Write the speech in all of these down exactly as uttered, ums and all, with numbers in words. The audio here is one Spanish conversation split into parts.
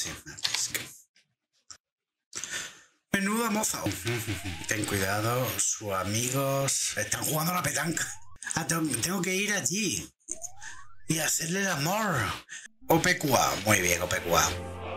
sí, menuda moza. Ten cuidado, sus amigos están jugando a la petanca. Ah, tengo que ir allí y hacerle el amor. O P Q A, muy bien, O P Q A.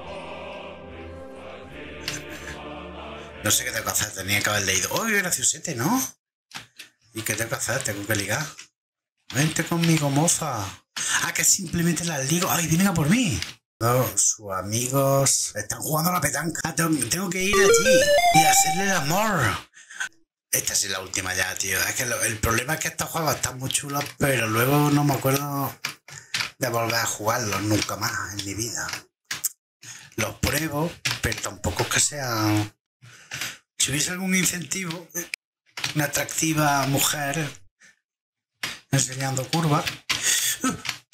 No sé qué tengo que hacer, tenía que haber leído. ¡Oh, qué graciosete!, ¿no? ¿Y qué tengo que hacer? Tengo que ligar. Vente conmigo, moza. Ah, que simplemente las ligo. ¡Ay, vienen a por mí! No, sus amigos están jugando a la petanca. Ah, tengo que ir allí y hacerle el amor. Esta sí es la última ya, tío. Es que lo, el problema es que estos juegos están muy chulos, pero luego no me acuerdo de volver a jugarlos nunca más en mi vida. Los pruebo, pero tampoco es que sea... Si hubiese algún incentivo, una atractiva mujer enseñando curvas... Uh.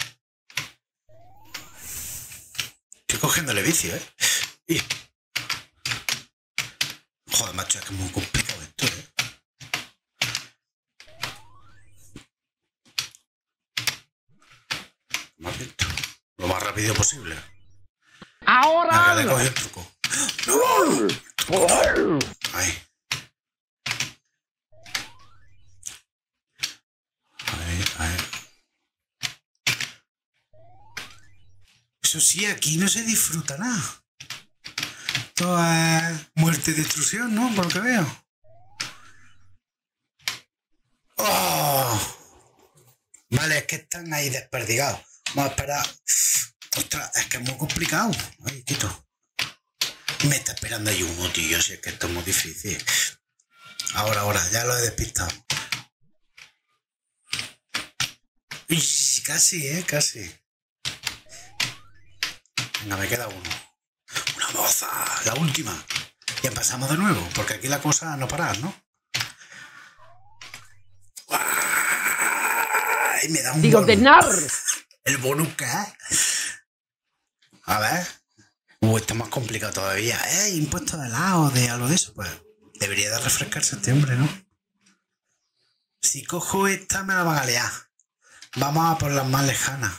Estoy cogiéndole vicio, ¿eh? Y... Joder, macho, es que es muy complicado esto, ¿eh? Más lento. Lo más rápido posible. ¡Ahora! Acá le cogí el truco. ¡No! Ahí. Ahí, ahí. Eso sí, aquí no se disfruta nada. Esto es muerte y destrucción, ¿no? Por lo que veo. ¡Oh! Vale, es que están ahí desperdigados. Vamos a esperar. Ostras, es que es muy complicado. Ay, quito. Me está esperando ahí uno, tío. Si es que esto es muy difícil. Ahora, ahora, ya lo he despistado. Uy, casi, eh, casi. Venga, me queda uno. Una moza, la última. Y empezamos de nuevo, porque aquí la cosa no para, ¿no? Ay, me da un Digo, bonus. ordenar. ¿El bonus qué es? A ver. Uh, está más complicado todavía. ¿Eh? Impuesto de helado, de algo de eso. Pues debería de refrescarse este hombre, ¿no? Si cojo esta me la van a liar. Vamos a por las más lejanas.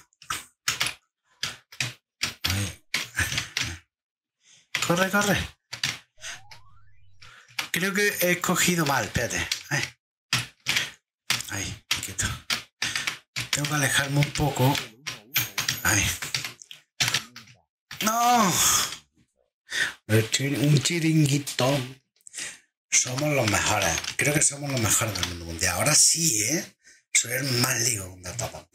Ahí. Corre, corre. Creo que he escogido mal, espérate. Ahí. Ahí, quieto. Tengo que alejarme un poco. Ahí. ¡No! Un chiringuito. Somos los mejores. Creo que somos los mejores del mundo mundial. Ahora sí, ¿eh? Soy el más ligo de todos.